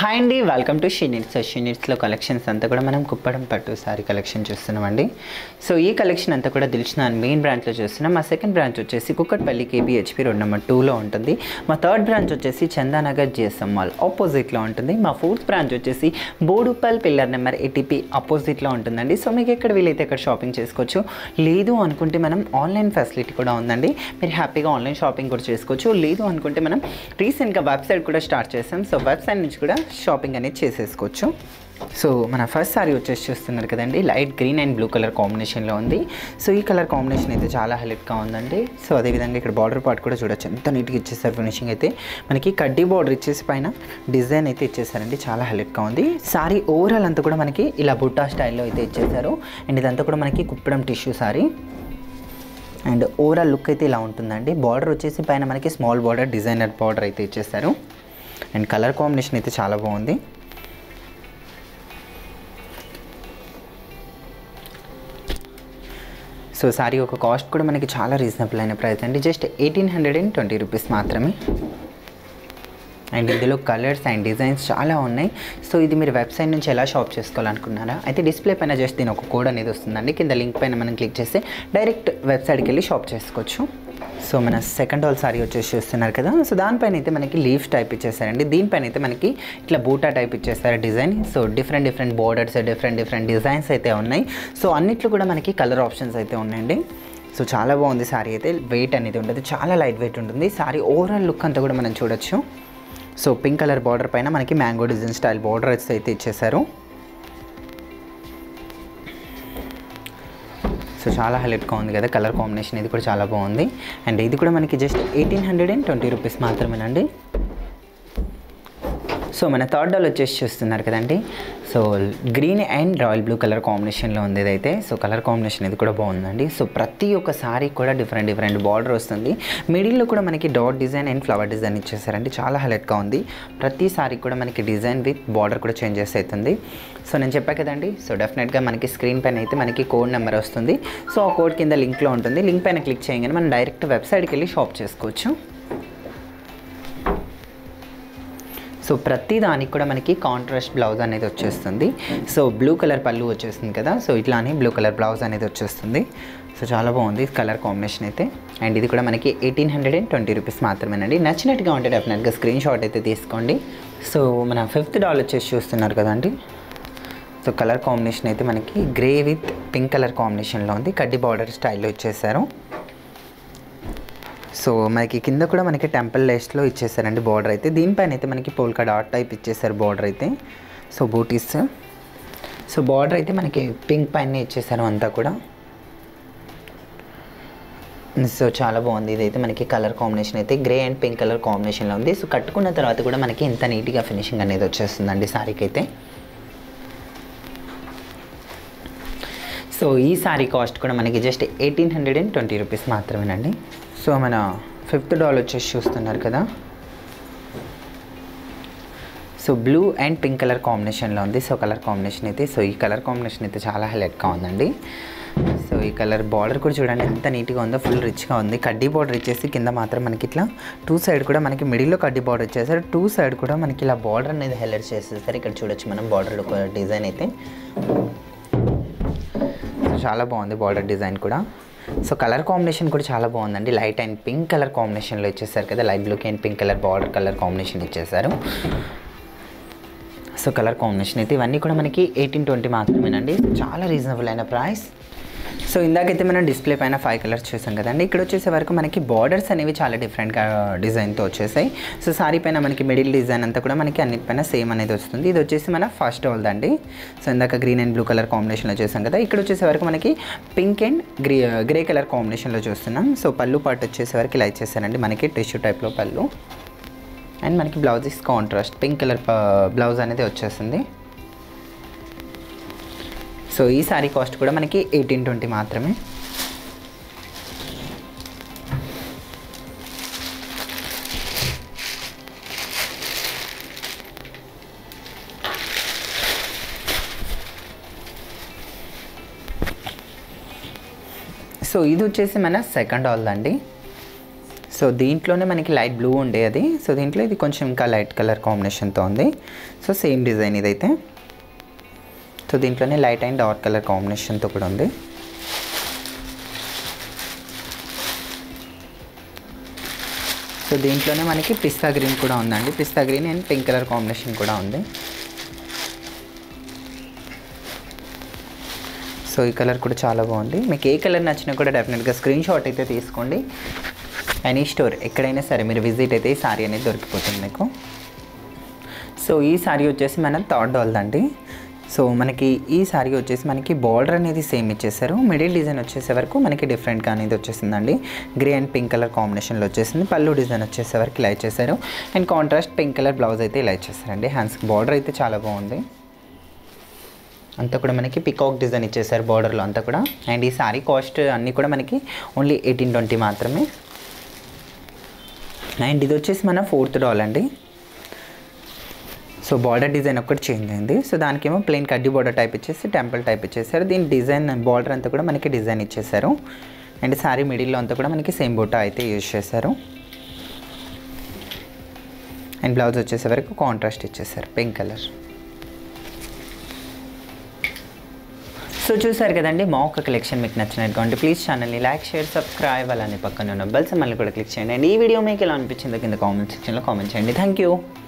Hi అండి, welcome to షీనిట్స్. షీనిట్స్లో కలెక్షన్స్ అంతా కూడా మనం కుప్పడం పట్టు సారీ కలెక్షన్ చూస్తున్నామండి. సో ఈ కలెక్షన్ అంతా కూడా దిల్షనా మెయిన్ బ్రాంచ్లో చూస్తున్నాం. మా సెకండ్ బ్రాంచ్ వచ్చేసి కుక్కట్పల్లి కేబీహెచ్పీ రోడ్ నెంబర్ 2లో ఉంటుంది. మా థర్డ్ బ్రాంచ్ వచ్చేసి చందానగర్ జిఎస్ఎం మాల్ ఆపోజిట్లో ఉంటుంది. మా ఫోర్త్ బ్రాంచ్ వచ్చేసి బోడుపల్ పిల్లర్ నెంబర్ 80 ఆపోజిట్లో ఉంటుందండి. సో మీకు ఎక్కడ వీలైతే ఎక్కడ షాపింగ్ చేసుకోవచ్చు. లేదు అనుకుంటే మనం ఆన్లైన్ ఫెసిలిటీ కూడా ఉందండి. మీరు హ్యాపీగా ఆన్లైన్ షాపింగ్ కూడా చేసుకోవచ్చు. లేదు అనుకుంటే మనం రీసెంట్గా వెబ్సైట్ కూడా స్టార్ట్ చేసాం. సో వెబ్సైట్ నుంచి కూడా షాపింగ్ అనేది చేసేసుకోవచ్చు. సో మన ఫస్ట్ సారీ వచ్చేసి చూస్తున్నారు కదండి, light green and blue colour కాంబినేషన్లో ఉంది. సో ఈ కలర్ కాంబినేషన్ అయితే చాలా హైలైట్గా ఉందండి. సో అదేవిధంగా ఇక్కడ బార్డర్ పార్ట్ కూడా చూడొచ్చు, ఎంత నీట్గా ఇచ్చేసారు. ఫినిషింగ్ అయితే మనకి కడ్డీ బార్డర్ ఇచ్చేసి పైన డిజైన్ అయితే ఇచ్చేసారండి, చాలా హైలైట్గా ఉంది. సారీ ఓవరాల్ అంతా కూడా మనకి ఇలా బుట్టా స్టైల్లో అయితే ఇచ్చేసారు. అండ్ ఇదంతా కూడా మనకి Kuppadam tissue sari. And overall look అయితే ఇలా ఉంటుందండి. బార్డర్ వచ్చేసి పైన మనకి స్మాల్ బార్డర్ డిజైనర్ బార్డర్ అయితే ఇచ్చేసారు. అండ్ కలర్ కాంబినేషన్ అయితే చాలా బాగుంది. సో సారీ ఒక కాస్ట్ కూడా మనకి చాలా రీజనబుల్ అయిన ప్రైస్ అండి, జస్ట్ 1820 రూపీస్ మాత్రమే. అండ్ ఇందులో కలర్స్ అండ్ డిజైన్స్ చాలా ఉన్నాయి. సో ఇది మీరు వెబ్సైట్ నుంచి ఎలా షాప్ చేసుకోవాలనుకున్నారా అయితే డిస్ప్లే పైన జస్ట్ దీని ఒక కోడ్ అనేది వస్తుందండి. కింద లింక్ పైన మనం క్లిక్ చేస్తే డైరెక్ట్ వెబ్సైట్కి వెళ్ళి షాప్ చేసుకోవచ్చు. సో మన సెకండ్ ఆల్ సారీ వచ్చేసి చూస్తున్నారు కదా, సో దానిపైన అయితే మనకి లీవ్స్ టైప్ ఇచ్చేసారండి. దీనిపైన అయితే మనకి ఇట్లా బూటా టైప్ ఇచ్చేస్తారు design. So different borders, different designs అయితే ఉన్నాయి. సో అన్నిట్లో కూడా మనకి కలర్ ఆప్షన్స్ అయితే ఉన్నాయండి. సో చాలా బాగుంది సారీ అయితే. వెయిట్ అనేది ఉంటుంది, చాలా లైట్ వెయిట్ ఉంటుంది. సారీ ఓవరాల్ లుక్ అంతా కూడా మనం చూడొచ్చు. సో పింక్ కలర్ బార్డర్ పైన మనకి మ్యాంగో డిజైన్ స్టైల్ బార్డర్ అయితే ఇచ్చేసారు. సో చాలా హైలైట్గా ఉంది కదా కలర్ కాంబినేషన్, ఇది కూడా చాలా బాగుంది. అండ్ ఇది కూడా మనకి జస్ట్ 1820 రూపీస్ మాత్రమేనండి. సో మన థర్డ్ డాల్ వచ్చేసి చూస్తున్నారు కదండి, so green and royal blue colour కాంబినేషన్లో ఉంది ఇదైతే. సో కలర్ కాంబినేషన్ ఇది కూడా బాగుందండి. సో ప్రతి ఒక్క సారీ కూడా డిఫరెంట్ బార్డర్ వస్తుంది. మిడిల్లో కూడా మనకి dot design and flower design ఇచ్చేసారండి, చాలా హైలైట్గా ఉంది. ప్రతి సారీ కూడా మనకి డిజైన్ విత్ బార్డర్ కూడా చేంజెస్ అవుతుంది. సో నేను చెప్పా కదండి, సో డెఫినెట్గా మనకి స్క్రీన్ పైన అయితే మనకి కోడ్ నెంబర్ వస్తుంది. సో ఆ కోడ్ కింద లింక్లో ఉంటుంది. లింక్ పైన క్లిక్ చేయగానే మనం డైరెక్ట్ వెబ్సైట్కి వెళ్ళి షాప్ చేసుకోవచ్చు. సో ప్రతి దానికి కూడా మనకి కాంట్రాస్ట్ బ్లౌజ్ అనేది వచ్చేస్తుంది. సో బ్లూ కలర్ పళ్ళు వచ్చేస్తుంది కదా, సో ఇట్లానే బ్లూ కలర్ బ్లౌజ్ అనేది వచ్చేస్తుంది. సో చాలా బాగుంది కలర్ కాంబినేషన్ అయితే. అండ్ ఇది కూడా మనకి 1820 రూపీస్ మాత్రమేనండి. నచ్చినట్టుగా ఉంటే డెఫినెట్గా స్క్రీన్ షాట్ అయితే తీసుకోండి. సో మన ఫిఫ్త్ డాల్ వచ్చేసి చూస్తున్నారు కదండి, సో కలర్ కాంబినేషన్ అయితే మనకి గ్రే విత్ పింక్ కలర్ కాంబినేషన్లో ఉంది. కడ్డీ బార్డర్ స్టైల్లో ఇచ్చేసారు. సో మనకి కింద కూడా మనకి టెంపుల్ లేస్ట్లో ఇచ్చేసారండి బార్డర్ అయితే. దీనిపైన అయితే మనకి పోల్కా డాట్ టైప్ ఇచ్చేసారు బార్డర్ అయితే. సో బూటీస్, సో బార్డర్ అయితే మనకి పింక్ పైన ఇచ్చేసారు అంతా కూడా. సో చాలా బాగుంది. ఇదైతే మనకి కలర్ కాంబినేషన్ అయితే గ్రే అండ్ పింక్ కలర్ కాంబినేషన్లో ఉంది. సో కట్టుకున్న తర్వాత కూడా మనకి ఇంత నీట్గా ఫినిషింగ్ అనేది వచ్చేస్తుందండి సారీకి అయితే. సో ఈ సారీ కాస్ట్ కూడా మనకి జస్ట్ 1820 రూపీస్ మాత్రమేనండి. సో మన ఫిఫ్త్ డాల్ వచ్చేసి చూస్తున్నారు కదా, so blue and pink colour కాంబినేషన్లో ఉంది. సో కలర్ కాంబినేషన్ అయితే, సో ఈ కలర్ కాంబినేషన్ అయితే చాలా హైలైట్గా ఉందండి. సో ఈ కలర్ బార్డర్ కూడా చూడండి ఎంత నీట్గా ఉందో, ఫుల్ రిచ్గా ఉంది. కడ్డీ బార్డర్ ఇచ్చేసి కింద మాత్రం మనకి ఇట్లా టూ సైడ్ కూడా మనకి మిడిల్లో కడ్డీ బార్డర్ ఇచ్చేసారు. టూ సైడ్ కూడా మనకి ఇలా బార్డర్ అనేది హైలైట్ చేసేసారు. ఇక్కడ చూడొచ్చు మనం బార్డర్ డిజైన్ అయితే. సో చాలా బాగుంది బార్డర్ డిజైన్ కూడా. సో కలర్ కాంబినేషన్ కూడా చాలా బాగుందండి. లైట్ అండ్ పింక్ కలర్ కాంబినేషన్లో ఇచ్చేసారు కదా, లైట్ బ్లూకి and pink colour border colour combination ఇచ్చేసారు. సో కలర్ కాంబినేషన్ అయితే ఇవన్నీ కూడా మనకి 1820 మాత్రమేనండి, చాలా రీజనబుల్ అయిన ప్రైస్. సో ఇందాకైతే మనం డిస్ప్లే పైన 5 కలర్స్ చూసాం కదండి. ఇక్కడ వచ్చేసే వరకు మనకి బార్డర్స్ అనేవి చాలా డిఫరెంట్గా డిజైన్తో వచ్చేసాయి. సో సారీ పైన మనకి మిడిల్ డిజైన్ అంతా కూడా మనకి అన్నిటిపైన సేమ్ అనేది వస్తుంది. ఇది వచ్చేసి మన ఫస్ట్ డాల్ అండి. సో ఇందాక గ్రీన్ అండ్ బ్లూ కలర్ కాంబినేషన్లో చూసాం కదా, ఇక్కడ వచ్చేసే వరకు మనకి పింక్ అండ్ గ్రే కలర్ కాంబినేషన్లో చూస్తున్నాం. సో పళ్ళు పార్ట్ వచ్చేసే వరకు ఇలా ఇచ్చేసారండి మనకి టిష్యూ టైప్లో పళ్ళు. అండ్ మనకి blouse is contrast pink colour blouse అనేది వచ్చేస్తుంది. సో ఈ సారీ కాస్ట్ కూడా మనకి 1820 మాత్రమే. సో ఇది వచ్చేసి మన సెకండ్ హాల్ అండి. సో సో దీంట్లోనే మనకి లైట్ బ్లూ ఉండే అది, సో దీంట్లో ఇది కొంచెం ఇంకా లైట్ కలర్ కాంబినేషన్తో ఉంది. సో సేమ్ డిజైన్ ఇదైతే. సో దీంట్లోనే లైట్ అండ్ డార్క్ కలర్ కాంబినేషన్తో కూడా ఉంది. సో దీంట్లోనే మనకి పిస్తా గ్రీన్ కూడా ఉందండి. పిస్తా green and pink colour combination కూడా ఉంది. సో ఈ కలర్ కూడా చాలా బాగుంది. మీకు ఏ కలర్ నచ్చినా కూడా డెఫినెట్గా స్క్రీన్ షాట్ అయితే తీసుకోండి. ఎనీ స్టోర్ ఎక్కడైనా సరే మీరు విజిట్ అయితే ఈ సారీ అనేది దొరికిపోతుంది మీకు. సో ఈ సారీ వచ్చేసి మన థర్డ్ డాల్దండి. సో మనకి ఈ సారీ వచ్చేసి మనకి బార్డర్ అనేది సేమ్ ఇచ్చేసారు. మిడిల్ డిజైన్ వచ్చేసే వరకు మనకి డిఫరెంట్గా అనేది వచ్చేసిందండి. గ్రే అండ్ పింక్ కలర్ కాంబినేషన్లో వచ్చేసింది. పళ్ళు డిజైన్ వచ్చేసే వరకు ఇలా ఇచ్చేసారు. And contrast pink colour blouse అయితే ఇలా ఇచ్చేసారండి. హ్యాండ్స్కి బార్డర్ అయితే చాలా బాగుంది. అంతా కూడా మనకి పికాక్ డిజైన్ ఇచ్చేసారు బార్డర్లో అంతా కూడా. అండ్ ఈ సారీ కాస్ట్ అన్నీ కూడా మనకి ఓన్లీ 1820 మాత్రమే. అండ్ ఇది వచ్చేసి మన ఫోర్త్ డాల్ అండి. సో బార్డర్ డిజైన్ ఒక్కటి చేంజ్ అయింది. సో దానికేమో ప్లెయిన్ కడ్డీ బార్డర్ టైప్ ఇచ్చేసి టెంపుల్ టైప్ ఇచ్చేసారు. దీని డిజైన్ బార్డర్ అంతా కూడా మనకి డిజైన్ ఇచ్చేసారు. అండ్ సారీ మిడిల్లో అంతా కూడా మనకి సేమ్ బూటా అయితే యూజ్ చేశారు. అండ్ బ్లౌజ్ వచ్చేసే వరకు కాంట్రాస్ట్ ఇచ్చేసారు పింక్ కలర్. సో చూసారు కదండి మా ఒక కలెక్షన్ మీకు నచ్చినట్టుగా ప్లీజ్ ఛానల్ని లైక్, షేర్, సబ్స్క్రైబ్, అలానే పక్కన ఉన్న బెల్ సింబల్ని కూడా క్లిక్ చేయండి. అండ్ ఈ వీడియో మీకు ఎలా అనిపించిందో కింద కామెంట్ సెక్షన్లో కామెంట్ చేయండి. Thank you.